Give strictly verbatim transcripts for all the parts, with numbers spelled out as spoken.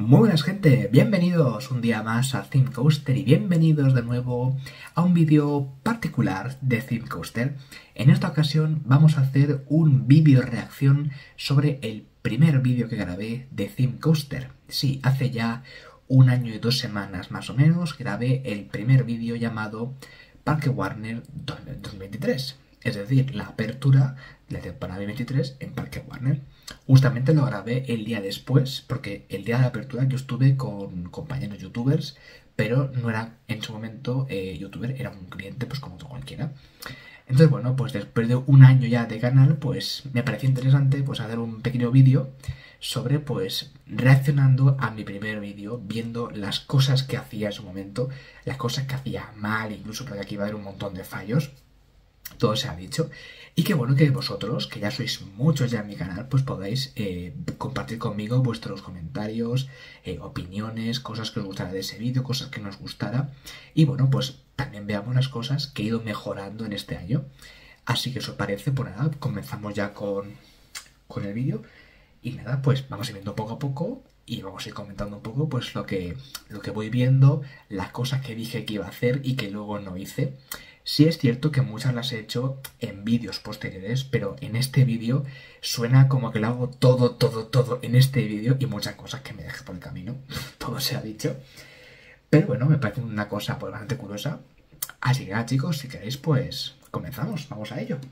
Muy buenas gente, bienvenidos un día más a Theme Coaster y bienvenidos de nuevo a un vídeo particular de Theme Coaster. En esta ocasión vamos a hacer un vídeo reacción sobre el primer vídeo que grabé de Theme Coaster. Sí, hace ya un año y dos semanas más o menos grabé el primer vídeo llamado Parque Warner dos mil veintitrés. Es decir, la apertura de la temporada veintitrés en Parque Warner. Justamente lo grabé el día después, porque el día de la apertura yo estuve con compañeros youtubers, pero no era en su momento eh, youtuber, era un cliente pues como otro cualquiera. Entonces bueno, pues después de un año ya de canal, pues me pareció interesante pues hacer un pequeño vídeo sobre pues reaccionando a mi primer vídeo, viendo las cosas que hacía en su momento, las cosas que hacía mal, incluso porque aquí va a haber un montón de fallos. Todo se ha dicho. Y qué bueno que vosotros, que ya sois muchos ya en mi canal, pues podáis eh, compartir conmigo vuestros comentarios, eh, opiniones, cosas que os gustara de ese vídeo, cosas que no os gustara. Y bueno, pues también veamos las cosas que he ido mejorando en este año. Así que si os parece, pues nada, comenzamos ya con, con el vídeo. Y nada, pues vamos a ir viendo poco a poco y vamos a ir comentando un poco pues lo que, lo que voy viendo, las cosas que dije que iba a hacer y que luego no hice. Sí es cierto que muchas las he hecho en vídeos posteriores, pero en este vídeo suena como que lo hago todo, todo, todo en este vídeo y muchas cosas que me dejé por el camino, todo se ha dicho. Pero bueno, me parece una cosa pues, bastante curiosa. Así que nada, chicos, si queréis pues comenzamos, vamos a ello.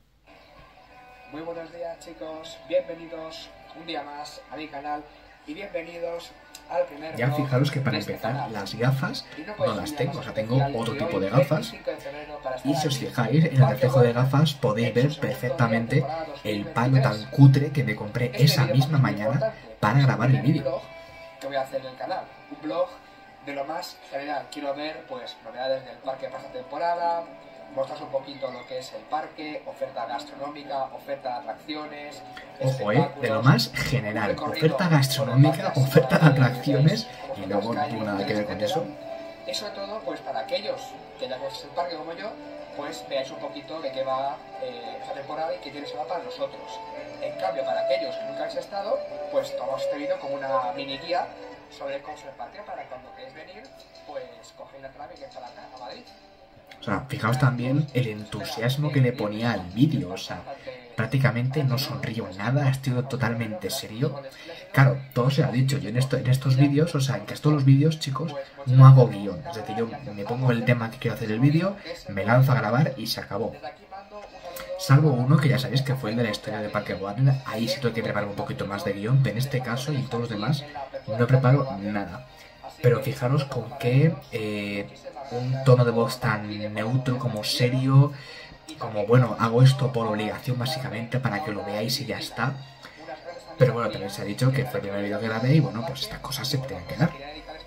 Muy buenos días chicos, bienvenidos un día más a mi canal y bienvenidos al primer Ya vlog fijaros que para de este empezar canal. las gafas Y no no podéis las olvidar tengo, los o sea, tengo especiales otro de tipo hoy, de gafas. veinticinco de febrero, para estar Y si os aquí fijáis, en el Parque reflejo de Warner, gafas podéis en ver su segundo día de perfectamente temporada el dos mil palo veintitrés. tan cutre que me compré Este esa vídeo misma para mí es muy mañana importante, para es grabar el primer vídeo. vlog que voy a hacer en el canal, un blog de lo más general. Quiero ver pues novedades del parque para esta temporada, mostraros un poquito lo que es el parque, oferta gastronómica, oferta de atracciones, Ojo, eh, de lo más general, recorrido oferta por gastronómica, varias oferta de zonas que atracciones veáis cómo y son luego las no calles, tuvo nada que ver con etcétera. eso. Y sobre todo, pues para aquellos que ya conocéis el parque como yo, pues veáis un poquito de qué va eh, esta temporada y qué tiene se va para nosotros. En cambio, para aquellos que nunca habéis estado, pues tomamos este vídeo como una mini guía sobre cómo es el parque para cuando queréis venir, pues cogéis la trave y echarla acá, a Madrid. O sea, fijaos también el entusiasmo que le ponía al vídeo, o sea, prácticamente no sonrío nada, estoy totalmente serio. Claro, todo se ha dicho, yo en, esto, en estos vídeos, o sea, en que estos los vídeos, chicos, no hago guión. Es decir, yo me pongo el tema que quiero hacer el vídeo, me lanzo a grabar y se acabó. Salvo uno que ya sabéis que fue el de la historia de Parque Warner, ahí sí tengo que preparar un poquito más de guión, pero en este caso y en todos los demás no preparo nada. Pero fijaros con qué eh, un tono de voz tan neutro, como serio, como bueno, hago esto por obligación básicamente para que lo veáis y ya está. Pero bueno, también se ha dicho que fue el primer vídeo que grabé y bueno, pues estas cosas se tienen que dar.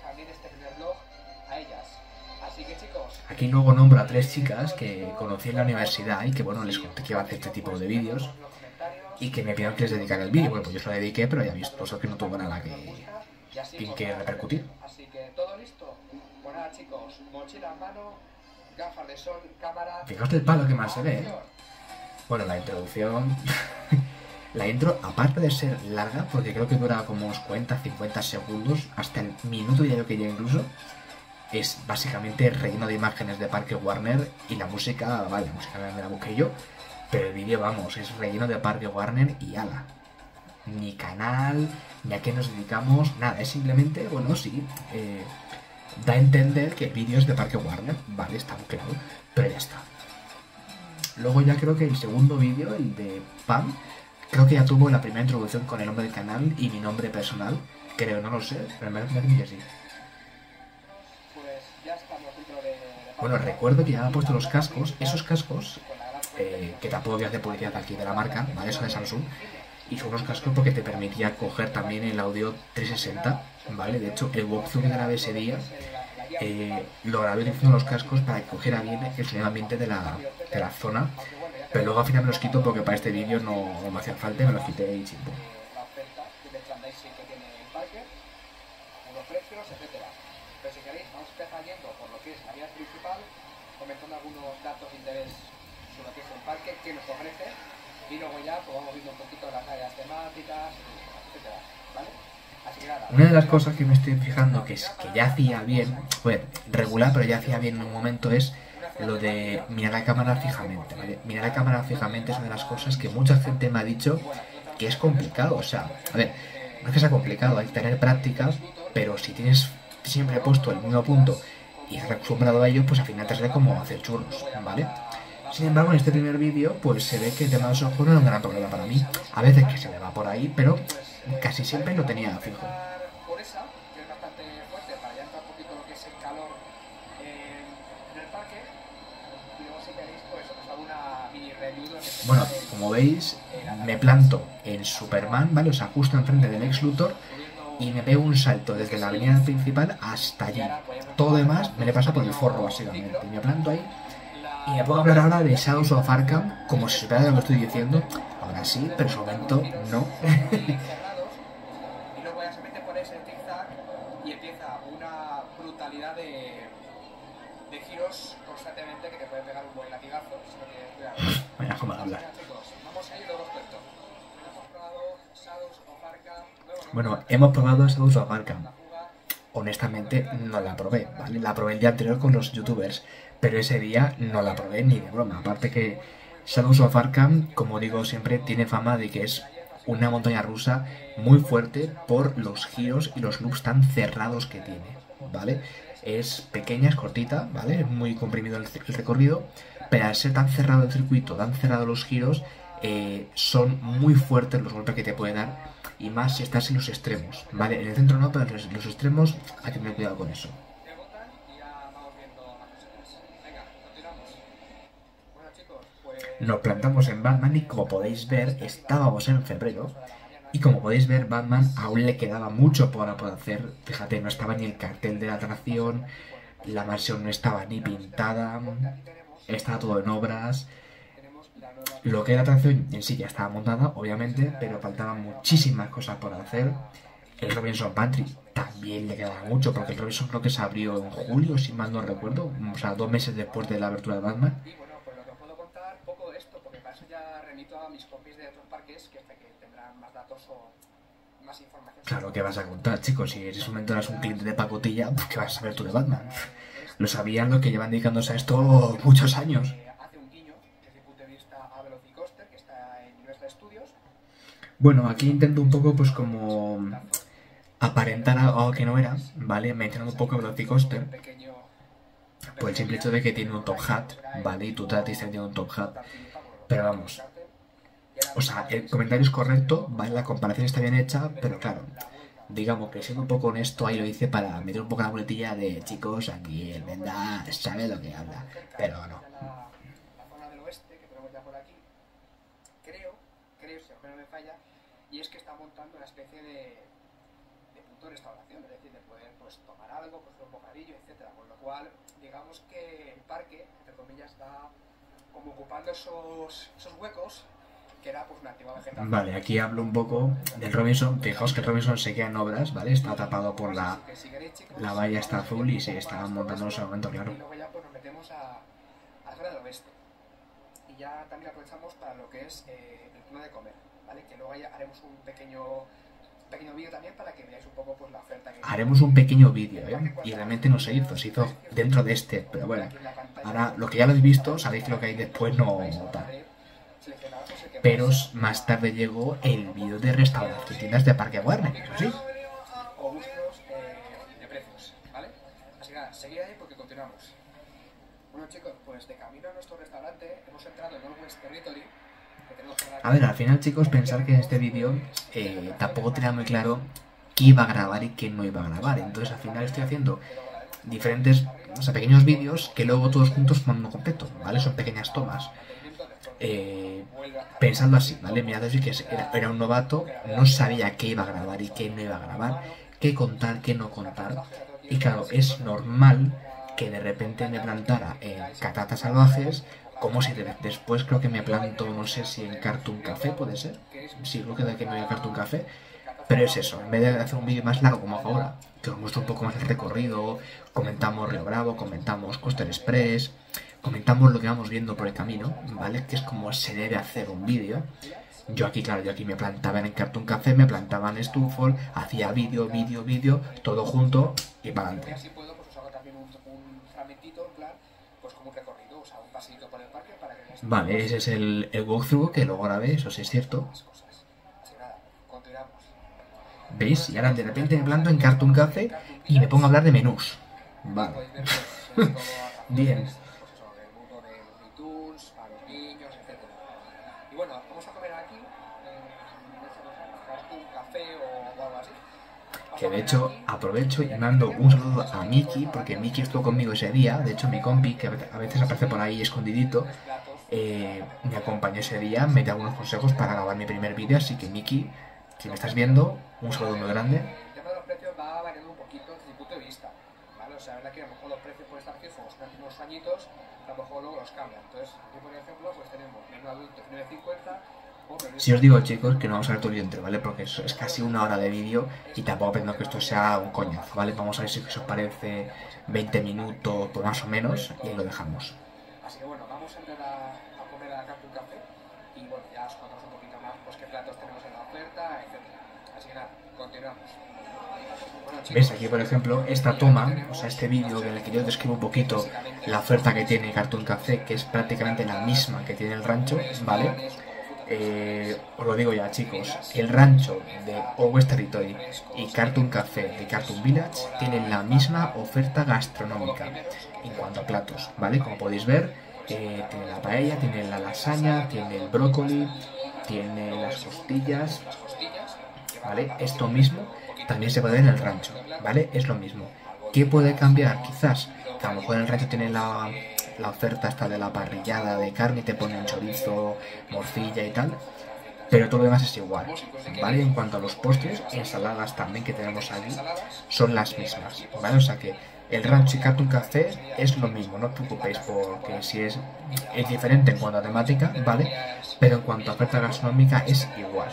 Aquí luego nombro a tres chicas que conocí en la universidad y que bueno, les conté que iba a hacer este tipo de vídeos y que me pidieron que les dedicara el vídeo. Bueno, pues yo se lo dediqué, pero ya he visto eso que no tuvo nada que, que, que repercutir. Así que todo listo. Pues nada chicos, mochila en mano, gafas de sol, cámara. Fijaos el palo que más se ve, ¿eh? Bueno, la introducción... La intro, aparte de ser larga, porque creo que dura como unos cuarenta a cincuenta segundos, hasta el minuto ya yo que llega incluso, es básicamente relleno de imágenes de Parque Warner y la música, vale, la música me la busqué yo, pero el vídeo, vamos, es relleno de Parque Warner y ala. Ni canal, ni a qué nos dedicamos, nada, es simplemente, bueno, sí, eh, da a entender que el vídeo es de Parque Warner, vale, está claro, pero ya está. Luego ya creo que el segundo vídeo, el de Pam, creo que ya tuvo la primera introducción con el nombre del canal y mi nombre personal, creo, no lo sé, pero me parece que sí. Bueno, recuerdo que ya había puesto los cascos, esos cascos, eh, que tampoco voy a hacer publicidad aquí de la marca, ¿vale? Eso de Samsung. Y son unos cascos porque te permitía coger también el audio trescientos sesenta, ¿vale? De hecho, el walkthrough que grabé ese día, eh, lo grabé utilizando los cascos para que cogiera bien el sonido ambiente de la, de la zona. Pero luego al final me los quito porque para este vídeo no, no me hacía falta y me los quité y chimpo. Pero si queréis, vamos a empezar yendo por lo que es la vía principal, comentando algunos datos de interés sobre lo que es el parque, qué nos ofrece, y luego ya pues vamos viendo un poquito las áreas temáticas, etcétera, ¿vale? Una de las cosas que me estoy fijando que, es, que ya hacía bien, bueno, regular, pero ya hacía bien en un momento es lo de mirar la cámara fijamente, ¿vale? Mirar la cámara fijamente es una de las cosas que mucha gente me ha dicho que es complicado, o sea, a ver, no es que sea complicado, hay que tener práctica, pero si tienes siempre puesto el mismo punto y estás acostumbrado a ello, pues al final te sale como hacer churros, ¿vale? Sin embargo, en este primer vídeo, pues se ve que el tema de los ojos no es un gran problema para mí. A veces que se me va por ahí, pero casi siempre lo tenía fijo. Por esa, que es bastante fuerte, para ya entrar un poquito lo que es el calor eh, en el parque, y luego si queréis, pues os hago una mini review. Bueno, como veis, me planto en Superman, ¿vale? O sea, justo enfrente del Lex Luthor, y me pego un salto desde la avenida principal hasta allí. Todo lo demás me le pasa por el forro, básicamente. Y me planto ahí. Y me puedo hablar ahora de Shadows of Arkham, como si supiera lo que estoy diciendo. Ahora sí, pero en su momento no. Y luego ya se mete por ese zigzag y empieza una brutalidad de, de giros constantemente que te puede pegar un buen latigazo. Si no tienes cuidado. Vaya forma de hablar. Vamos a ir luego os cuento. Hemos probado Shadows of Arkham. Bueno, hemos probado Shadows of Arkham. Honestamente no la probé, ¿vale? La probé el día anterior con los youtubers, pero ese día no la probé ni de broma. Aparte que Shadows of Arkham, como digo siempre, tiene fama de que es una montaña rusa muy fuerte por los giros y los loops tan cerrados que tiene, ¿vale? Es pequeña, es cortita, ¿vale? Es muy comprimido el, el recorrido, pero al ser tan cerrado el circuito, tan cerrado los giros, eh, son muy fuertes los golpes que te puede dar, y más si estás en los extremos, ¿vale? En el centro no, pero en los, los extremos hay que tener cuidado con eso. Nos plantamos en Batman y como podéis ver, estábamos en febrero. Y como podéis ver, Batman aún le quedaba mucho por, por hacer. Fíjate, no estaba ni el cartel de la atracción, la mansión no estaba ni pintada, estaba todo en obras. Lo que era la atracción en sí ya estaba montada, obviamente, pero faltaban muchísimas cosas por hacer. El Robinson Pantry también le quedaba mucho, porque el Robinson creo que se abrió en julio, si mal no recuerdo, o sea, dos meses después de la apertura de Batman. A mis compis de otros parques que, que tendrán más datos o más información. Claro, ¿qué vas a contar, chicos? Si eres un momento eras un cliente de pacotilla, pues ¿qué vas a saber tú de Batman? Lo sabían los que llevan dedicándose a esto muchos años. Hace un guiño desde el punto de vista a Velocicoaster, que está en Universal Studios. Bueno, aquí intento un poco pues como aparentar algo que no era, ¿vale? Mencionando un poco a Velocicoaster, por el simple hecho de que tiene un top hat, ¿vale? Y tú te has tenido un top hat. Pero vamos, o sea, el comentario es correcto, ¿vale? La comparación está bien hecha, pero claro, digamos que siendo un poco honesto, ahí lo hice para meter un poco la muletilla de chicos, aquí el Venda sabe lo que habla, pero no. La zona del oeste, que tenemos ya por aquí, creo, creo, si no me falla, y es que está montando una especie de, de punto de restauración, es decir, de poder pues tomar algo, pues un bocadillo, etcétera, con lo cual, digamos que el parque, entre comillas, está como ocupando esos, esos huecos que era pues una antigua vegetación. Vale, aquí hablo un poco del Robinson. Fijaos que el Robinson seguía en obras, ¿vale? Está tapado por la, la valla está azul y se estaban montando en ese momento, claro. Y luego ya pues nos metemos a, a la zona del oeste. Y ya también aprovechamos para lo que es eh, el turno de comer, ¿vale? Que luego ya haremos un pequeño pequeño vídeo también para que veáis un poco pues la oferta que... Haremos un pequeño vídeo, ¿eh? Y realmente no se hizo, se hizo dentro de este, pero bueno. Ahora, lo que ya lo habéis visto, sabéis que lo que hay después no tal. Pero más tarde llegó el vídeo de restauración tiendas de Parque Warner, eso sí. O gustos eh, de precios, ¿vale? Así que nada, seguid ahí porque continuamos. Bueno chicos, pues de camino a nuestro restaurante hemos entrado en Northwest Territory. A ver, al final chicos, pensar que en este vídeo eh, tampoco tenía muy claro qué iba a grabar y qué no iba a grabar. Entonces al final estoy haciendo diferentes, o sea, pequeños vídeos que luego todos juntos forman uno completo, ¿vale? Son pequeñas tomas. Eh, pensando así, ¿vale? Mirad así que era, era un novato, no sabía qué iba a grabar y qué no iba a grabar, qué contar, qué no contar. Y claro, es normal que de repente me plantara en Catatas Salvajes, como si de, después creo que me planto, no sé si en Cartoon Café, puede ser. Sí, creo que de aquí me voy a Cartoon Café. Pero es eso, en vez de hacer un vídeo más largo como hago ahora, que os muestro un poco más el recorrido, comentamos Río Bravo, comentamos Coaster Express, comentamos lo que vamos viendo por el camino, ¿vale? Que es como se debe hacer un vídeo. Yo aquí, claro, yo aquí me plantaba en Cartoon Café, me plantaba en Stufol, hacía vídeo, vídeo, vídeo, todo junto y para Y adelante. así puedo, pues os hago también un, un fragmentito, en plan, pues como un recorrido, o sea, un paseito por el parque para que veáis Vale, ese es el, el walkthrough que luego grabé, eso sí es cierto. las cosas. Así nada, continuamos. ¿Veis? Y ahora de repente me planto en Cartoon Café y me pongo a hablar de menús. Vale. Podéis ver, pues, sobre todo Bien. atracciones, pues eso, del mundo de los Looney Tunes, para los niños, etcétera. Y bueno, vamos a comer aquí, en Cartoon Café o algo así. Vamos Que a de comer hecho aquí. aprovecho y mando un saludo a Miki, porque Miki estuvo conmigo ese día. De hecho mi compi, que a veces aparece por ahí escondidito, eh, me acompañó ese día, me dio algunos consejos para grabar mi primer vídeo. Así que Miki, si me estás viendo, un saludo muy grande. El tema de los precios va variando un poquito desde mi punto de vista, ¿vale? O sea, es verdad que a lo mejor los precios pueden estar fijos durante unos añitos, a lo mejor luego los cambian. Entonces, aquí por ejemplo, pues tenemos menú adulto nueve cincuenta. Si os digo, chicos, que no vamos a ver todo el vídeo entero, ¿vale? Porque es, es casi una hora de vídeo y tampoco pretendo que esto sea un coñazo, ¿vale? Vamos a ver si os parece veinte minutos, pues más o menos, y ahí lo dejamos. Así que bueno, vamos a entrar a, a comer a Cartoon Café y bueno, ya os contamos un poquito más pues qué platos tenemos en la oferta, etcétera. Así que nada, continuamos. Bueno, chicos, ¿Ves? Aquí, por ejemplo, esta toma, o sea, este vídeo en el que yo describo un poquito la oferta que tiene Cartoon Café, que es prácticamente la misma que tiene el rancho, ¿vale? Eh, os lo digo ya, chicos, el rancho de Always Territory y Cartoon Café de Cartoon Village tienen la misma oferta gastronómica en cuanto a platos, ¿vale? Como podéis ver, eh, tiene la paella, tiene la lasaña, tiene el brócoli, tiene las costillas, ¿vale? Esto mismo también se puede ver en el rancho, ¿vale? Es lo mismo. ¿Qué puede cambiar? Quizás que a lo mejor en el rancho tiene la, la oferta esta de la parrillada de carne, te ponen chorizo, morcilla y tal, pero todo lo demás es igual, ¿vale? En cuanto a los postres, ensaladas también que tenemos aquí son las mismas, ¿vale? O sea que el rancho y Cartoon Café es lo mismo, no os preocupéis porque si es, es diferente en cuanto a temática, ¿vale? Pero en cuanto a oferta gastronómica es igual.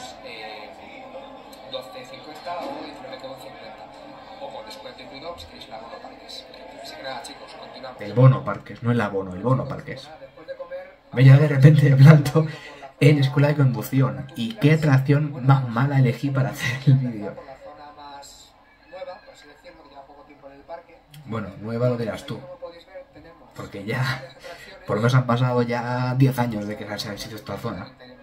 doce cincuenta o diecinueve cincuenta. Ojo, después de incluido, si queréis el abono parques. Así que nada, chicos, continuamos. El bono parques, no el abono, el bono parques. Después de comer, Ve ya de repente me planto en escuela de conducción. ¿Y qué atracción más mala elegí para hacer el vídeo? por la zona más nueva, por así decirlo, que lleva poco tiempo en el parque. Bueno, nueva lo dirás tú, Como podéis ver, tenemos porque ya, varias atracciones. por lo menos han pasado ya diez años de que se ha sido esta zona. Tenemos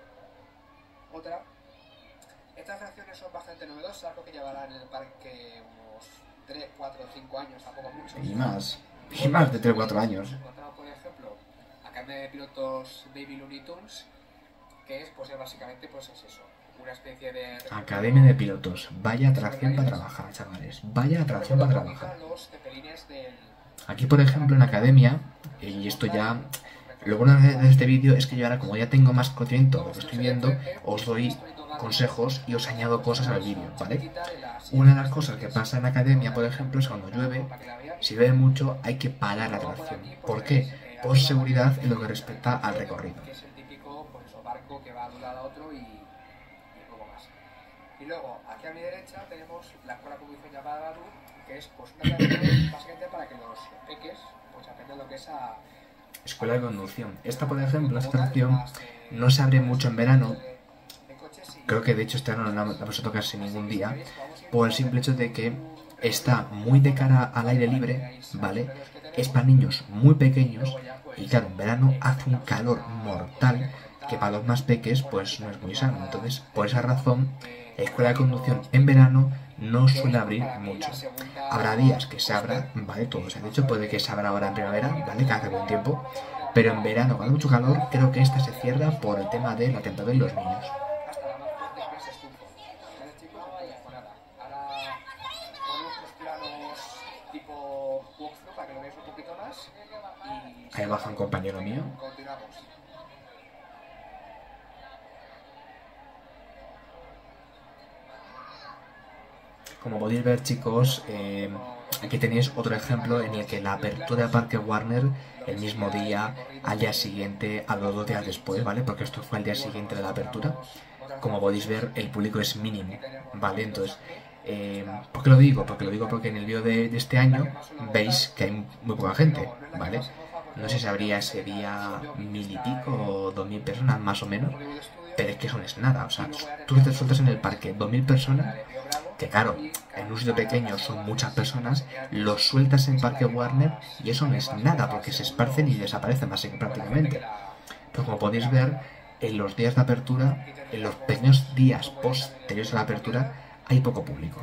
otra. Estas atracciones son bastante novedosas, creo que llevarán en el parque unos tres, cuatro, cinco años, tampoco mucho. Y más, y más de tres o cuatro años. Encontramos, por ejemplo, Academia de Pilotos Baby Looney Tunes, que es, pues, es básicamente, pues es eso, una especie de... Academia de pilotos, vaya atracción para trabajar, chavales, vaya atracción para trabajar. Los cepelines del... Aquí, por ejemplo, en Academia, y esto ya, lo bueno de este vídeo es que yo ahora, como ya tengo más conocimiento de lo que estoy viendo, os doy consejos y os añado cosas al vídeo, ¿vale? Una de las cosas que pasa en Academia, por ejemplo, es cuando llueve, si llueve mucho hay que parar la atracción. ¿Por qué? Por seguridad en lo que respecta al recorrido. Que es el típico, pues eso, barco que va de un lado a otro y, y poco más. Y luego, aquí a mi derecha tenemos la escuela conducción llamada Badu, que es pues una atracción básicamente para que los peques pues aprendan lo que es a... Escuela de conducción. Esta, por ejemplo, esta atracción no se abre mucho en verano. Creo que de hecho este año no la vamos a tocar sin ningún día, por el simple hecho de que está muy de cara al aire libre, ¿vale? Es para niños muy pequeños y claro, en verano hace un calor mortal que para los más peques pues no es muy sano. Entonces, por esa razón, la escuela de conducción en verano no suele abrir mucho. Habrá días que se abra, ¿vale? Todo se ha dicho, puede que se abra ahora en primavera, ¿vale? Que hace buen tiempo, pero en verano, cuando hay mucho calor, creo que esta se cierra por el tema de la temperatura de los niños. hasta la más fuerte que es Stufo. ¿Vale, chicos? Entonces, pues nada, ahora ponemos los planos tipo walkthrough para que lo veáis un poquito más y... Ahí baja un compañero mío. Continuamos. Como podéis ver, chicos, eh, aquí tenéis otro ejemplo en el que la apertura de Parque Warner el mismo día, al día siguiente, a los dos días después, ¿vale? Porque esto fue al día siguiente de la apertura. Como podéis ver, el público es mínimo, ¿vale? Entonces, eh, ¿por qué lo digo? Porque lo digo porque en el vídeo de, de este año veis que hay muy poca gente, ¿vale? No sé si habría ese día mil y pico o dos mil personas, más o menos. pero es que eso no es nada. O sea, tú te sueltas en el parque dos mil personas, que claro, en un sitio pequeño son muchas personas, los sueltas en Parque Warner y eso no es nada, porque se esparcen y desaparecen prácticamente. Pero como podéis ver, en los días de apertura, en los pequeños días posteriores a la apertura, hay poco público.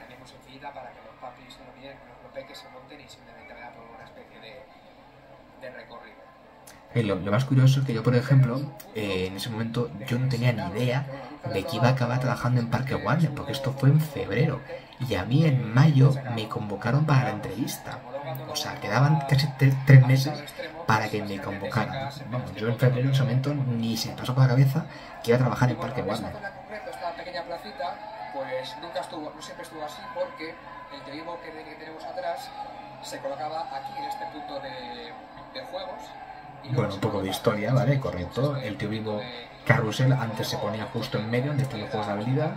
Eh, lo, lo más curioso es que yo, por ejemplo, eh, en ese momento yo no tenía ni idea de que iba a acabar trabajando en Parque Warner, porque esto fue en febrero y a mí en mayo me convocaron para la entrevista. O sea, quedaban casi tres meses para que me convocaran. Vamos, yo en febrero en ese momento ni se me pasó por la cabeza que iba a trabajar en Parque Warner. Esta pequeña placita, pues nunca estuvo, no siempre estuvo así, porque el teorismo que, que tenemos atrás se colocaba aquí en este punto de, de juegos. Bueno, un poco de historia, ¿vale? Correcto. El tío vivo carrusel antes se ponía justo en medio, donde están los juegos de habilidad.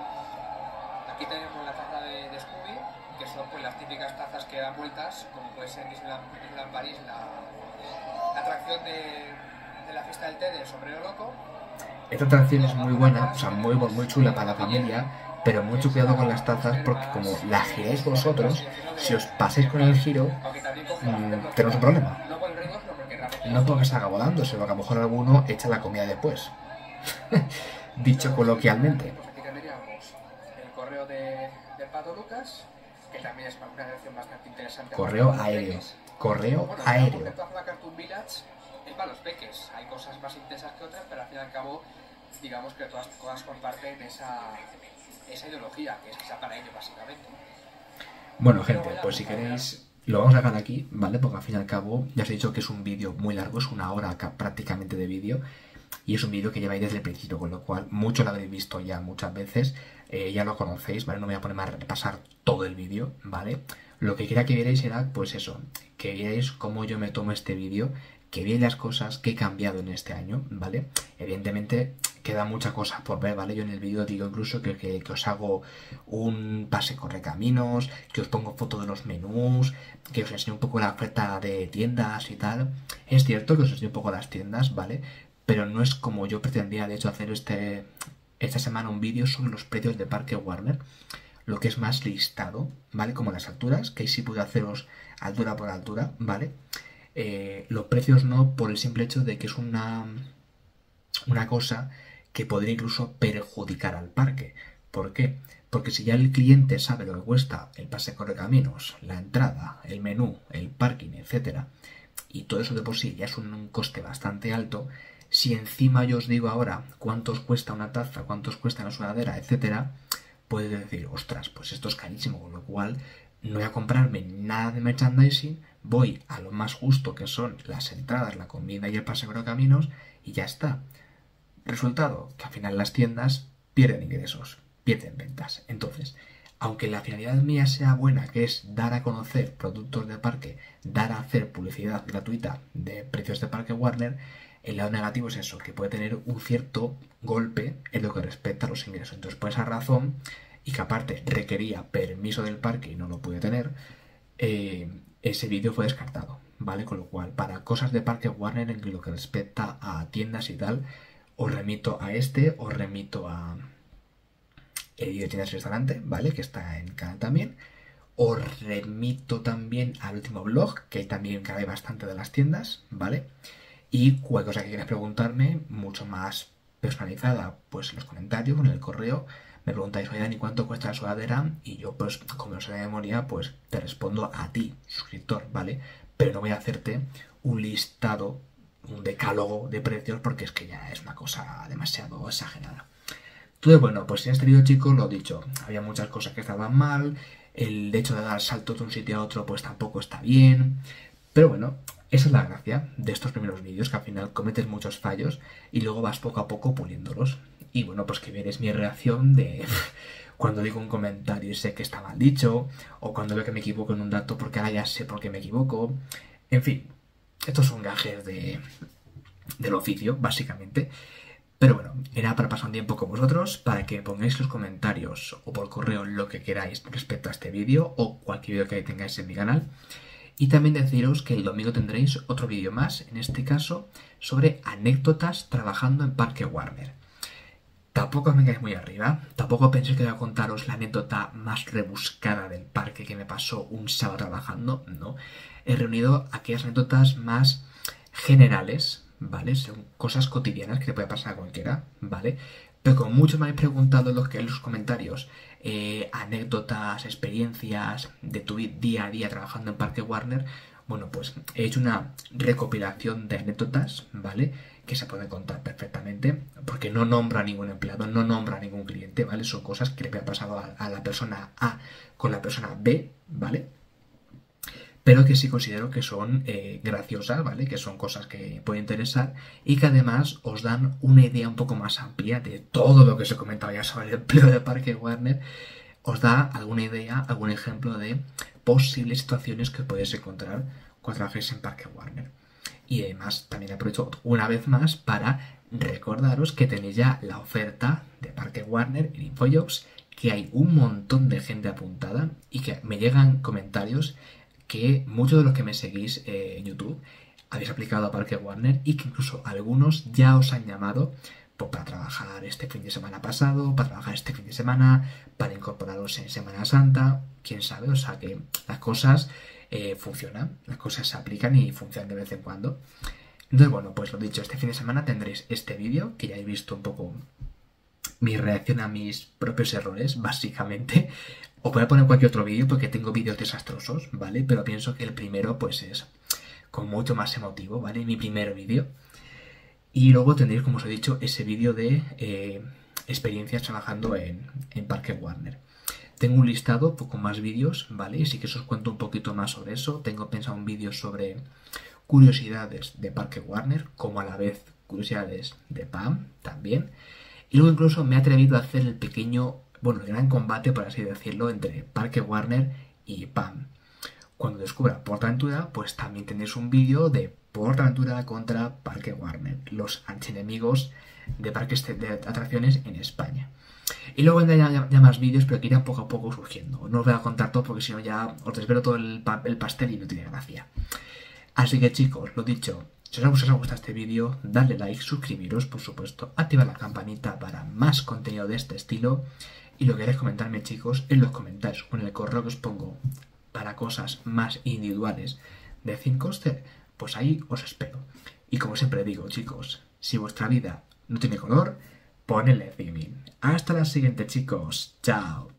Aquí tenemos la taza de, de Scooby, que son pues las típicas tazas que dan vueltas, como puede ser Disneyland, Disneyland París, la, la atracción de, de la fiesta del té del sombrero loco. Esta atracción es muy buena, o sea, muy, muy chula para la familia, pero mucho cuidado con las tazas porque como la giráis vosotros, si os pasáis con el giro, mmm, tenemos un problema. No porque salga volando, sino que a lo mejor alguno echa la comida después. Dicho coloquialmente. Pues aquí tendríamos el correo de, de Pato Lucas, que también es una dirección bastante interesante. Correo aéreo. Correo bueno, aéreo. La Cartoon Village es para los peques. Hay cosas más intensas que otras, pero al fin y al cabo, digamos que todas, todas comparten esa, esa ideología, que es que sea para ellos, básicamente. Bueno, gente, pues si queréis... Lo vamos a dejar aquí, ¿vale? Porque al fin y al cabo, ya os he dicho que es un vídeo muy largo, es una hora acá prácticamente de vídeo. Y es un vídeo que lleváis desde el principio, con lo cual mucho lo habréis visto ya muchas veces. Eh, ya lo conocéis, ¿vale? No me voy a poner a repasar todo el vídeo, ¿vale? Lo que quería que vierais era, pues eso, que vierais cómo yo me tomo este vídeo, que veáis las cosas que he cambiado en este año, ¿vale? Evidentemente... queda mucha cosa por ver, ¿vale? Yo en el vídeo digo incluso que, que, que os hago un pase correcaminos, que os pongo fotos de los menús, que os enseño un poco la oferta de tiendas y tal. Es cierto que os enseño un poco las tiendas, ¿vale? Pero no es como yo pretendía, de hecho, hacer este esta semana un vídeo sobre los precios de Parque Warner, lo que es más listado, ¿vale? Como las alturas, que ahí sí puedo haceros altura por altura, ¿vale? Eh, los precios no, por el simple hecho de que es una, una cosa... que podría incluso perjudicar al parque. ¿Por qué? Porque si ya el cliente sabe lo que cuesta el pase correcaminos, la entrada, el menú, el parking, etcétera, y todo eso de por sí ya es un, un coste bastante alto, si encima yo os digo ahora cuánto os cuesta una taza, cuánto os cuesta una sudadera, etcétera, puedes decir, ostras, pues esto es carísimo, con lo cual no voy a comprarme nada de merchandising, voy a lo más justo que son las entradas, la comida y el pase correcaminos, y ya está. Resultado, que al final las tiendas pierden ingresos, pierden ventas. Entonces, aunque la finalidad mía sea buena, que es dar a conocer productos de parque, dar a hacer publicidad gratuita de precios de Parque Warner, el lado negativo es eso, que puede tener un cierto golpe en lo que respecta a los ingresos. Entonces, por esa razón, y que aparte requería permiso del parque y no lo pude tener, eh, ese vídeo fue descartado, ¿vale? Con lo cual, para cosas de Parque Warner en lo que respecta a tiendas y tal, os remito a este, os remito a el vídeo de tiendas y restaurante, ¿vale? Que está en el canal también. Os remito también al último blog, que ahí también grabé bastante de las tiendas, ¿vale? Y cualquier cosa que quieras preguntarme, mucho más personalizada, pues en los comentarios, en el correo, me preguntáis, oye Dani, ¿cuánto cuesta la sudadera? Y yo, pues, como no sé de memoria, pues te respondo a ti, suscriptor, ¿vale? Pero no voy a hacerte un listado, un decálogo de precios, porque es que ya es una cosa demasiado exagerada. Entonces, bueno, pues en este vídeo, chicos, lo dicho, había muchas cosas que estaban mal, el hecho de dar saltos de un sitio a otro, pues tampoco está bien, pero bueno, esa es la gracia de estos primeros vídeos, que al final cometes muchos fallos y luego vas poco a poco puliéndolos. Y bueno, pues que veréis mi reacción de cuando digo un comentario y sé que está mal dicho, o cuando veo que me equivoco en un dato porque ahora ya sé por qué me equivoco. En fin, estos son gajes de, del oficio, básicamente. Pero bueno, era para pasar un tiempo con vosotros, para que pongáis los comentarios o por correo lo que queráis respecto a este vídeo o cualquier vídeo que tengáis en mi canal. Y también deciros que el domingo tendréis otro vídeo más, en este caso sobre anécdotas trabajando en Parque Warner. tampoco me quedé muy arriba. Tampoco pensé que iba a contaros la anécdota más rebuscada del parque que me pasó un sábado trabajando. No. He reunido aquellas anécdotas más generales, ¿vale? Son cosas cotidianas que le puede pasar a cualquiera, ¿vale? Pero como muchos me habéis preguntado en los, en los comentarios, eh, anécdotas, experiencias de tu día a día trabajando en Parque Warner, bueno, pues he hecho una recopilación de anécdotas, ¿vale? Que se pueden contar perfectamente, porque no nombra a ningún empleado, no nombra a ningún cliente, ¿vale? Son cosas que le había pasado a, a la persona A con la persona B, ¿vale? Pero que sí considero que son eh, graciosas, ¿vale? Que son cosas que pueden interesar y que además os dan una idea un poco más amplia de todo lo que os he comentado ya sobre el empleo de Parque Warner. Os da alguna idea, algún ejemplo de posibles situaciones que podéis encontrar cuando trabajéis en Parque Warner. Y además también aprovecho una vez más para recordaros que tenéis ya la oferta de Parque Warner en InfoJobs, que hay un montón de gente apuntada y que me llegan comentarios que muchos de los que me seguís eh, en YouTube habéis aplicado a Parque Warner y que incluso algunos ya os han llamado pues, para trabajar este fin de semana pasado, para trabajar este fin de semana, para incorporaros en Semana Santa, quién sabe, o sea que las cosas eh, funcionan, las cosas se aplican y funcionan de vez en cuando. Entonces, bueno, pues lo dicho, este fin de semana tendréis este vídeo, que ya habéis visto un poco mi reacción a mis propios errores, básicamente. Os voy a poner cualquier otro vídeo porque tengo vídeos desastrosos, ¿vale? Pero pienso que el primero, pues es con mucho más emotivo, ¿vale? Mi primer vídeo. Y luego tendréis, como os he dicho, ese vídeo de eh, experiencias trabajando en, en Parque Warner. Tengo un listado con más vídeos, ¿vale? Y sí que os cuento un poquito más sobre eso. Tengo pensado un vídeo sobre curiosidades de Parque Warner, como a la vez curiosidades de P A M también. Y luego incluso me he atrevido a hacer el pequeño, bueno, el gran combate, por así decirlo, entre Parque Warner y P A M. Cuando descubra PortAventura, pues también tendréis un vídeo de PortAventura contra Parque Warner, los archienemigos de parques de atracciones en España. Y luego vendrán ya, ya más vídeos, pero que irán poco a poco surgiendo. No os voy a contar todo porque si no ya os desvelo todo el, pa el pastel y no tiene gracia. Así que chicos, lo dicho, si os ha gustado este vídeo, dadle like, suscribiros, por supuesto, activad la campanita para más contenido de este estilo. Y lo que queréis comentarme, chicos, en los comentarios o en el correo que os pongo para cosas más individuales de Theme Coaster, pues ahí os espero. Y como siempre digo, chicos, si vuestra vida no tiene color, ponedle theming. Hasta la siguiente, chicos. Chao.